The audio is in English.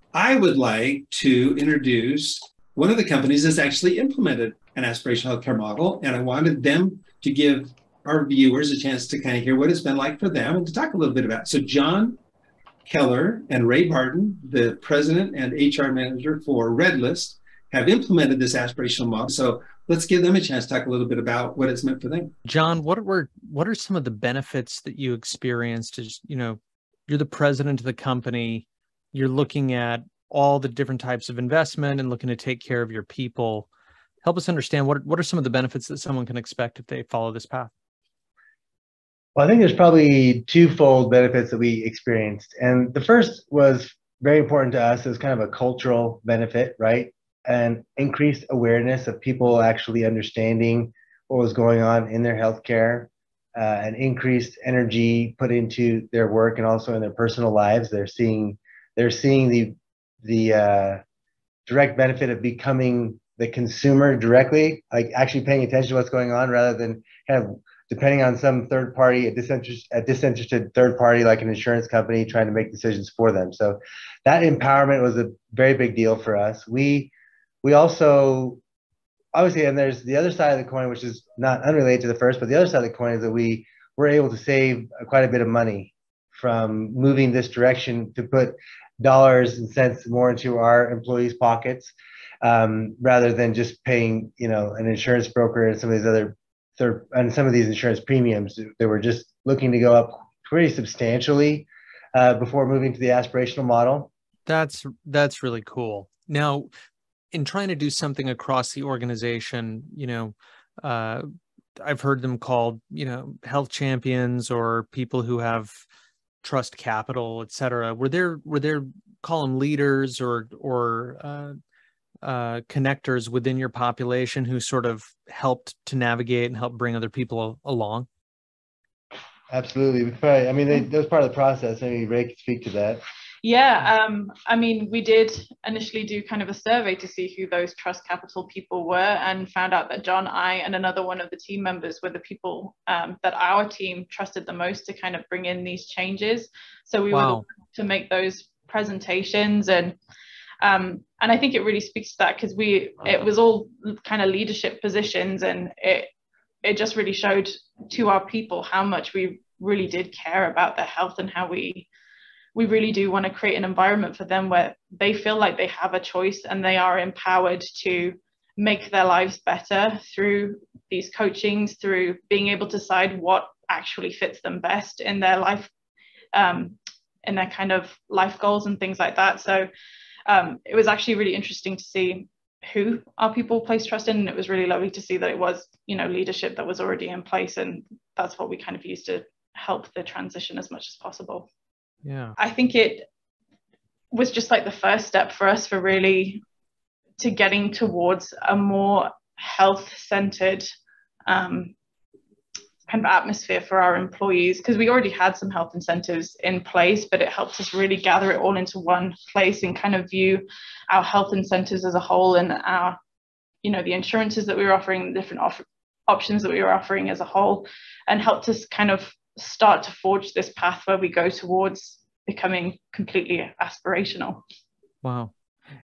I would like to introduce one of the companies that's actually implemented an aspirational healthcare model, and I wanted them to give our viewers a chance to kind of hear what it's been like for them and to talk a little bit about it. So, John Keller and Ray Barton, the president and HR manager for Redlist, have implemented this aspirational model. So, let's give them a chance to talk a little bit about what it's meant for them. John, what are some of the benefits that you experienced as, you're the president of the company, you're looking at all the different types of investment and looking to take care of your people. Help us understand what are some of the benefits that someone can expect if they follow this path? Well, I think there's probably twofold benefits that we experienced. And the first was very important to us as kind of a cultural benefit, right? And increased awareness of people actually understanding what was going on in their healthcare, and increased energy put into their work and also in their personal lives. They're seeing the direct benefit of becoming the consumer directly, like actually paying attention to what's going on rather than kind of depending on some third party, a disinterested third party like an insurance company trying to make decisions for them. So that empowerment was a very big deal for us. We also obviously, and there's the other side of the coin, which is not unrelated to the first, but the other side of the coin is that we were able to save quite a bit of money from moving this direction to put dollars and cents more into our employees' pockets, rather than just paying, an insurance broker and some of these other and some of these insurance premiums. They were just looking to go up pretty substantially before moving to the aspirational model. That's really cool. Now, in trying to do something across the organization, uh, I've heard them called, health champions or people who have trust capital, et cetera. Were there call them leaders or connectors within your population who sort of helped to navigate and help bring other people along? Absolutely. I mean, that was part of the process. Maybe Ray could speak to that. Yeah, I mean, we did initially do kind of a survey to see who those trust capital people were, and found out that John, I, and another one of the team members were the people that our team trusted the most to kind of bring in these changes. So we were the Wow. ones to make those presentations, and I think it really speaks to that because it was all kind of leadership positions, and it just really showed to our people how much we really did care about their health, and how we really do want to create an environment for them where they feel like they have a choice and they are empowered to make their lives better through these coachings, through being able to decide what actually fits them best in their life, in their kind of life goals and things like that. So it was actually really interesting to see who our people place trust in, and it was really lovely to see that it was, leadership that was already in place, and that's what we kind of used to help the transition as much as possible. Yeah. I think it was just like the first step for us for really to getting towards a more health-centered kind of atmosphere for our employees, because we already had some health incentives in place, but it helped us really gather it all into one place and kind of view our health incentives as a whole, and our, the insurances that we were offering, the different options that we were offering as a whole, and helped us kind of start to forge this path where we go towards becoming completely aspirational. Wow.